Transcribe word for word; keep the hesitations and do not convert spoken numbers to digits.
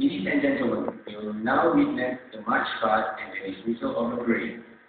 Ladies and gentlemen, we will now witness the march past and the dismissal of the parade.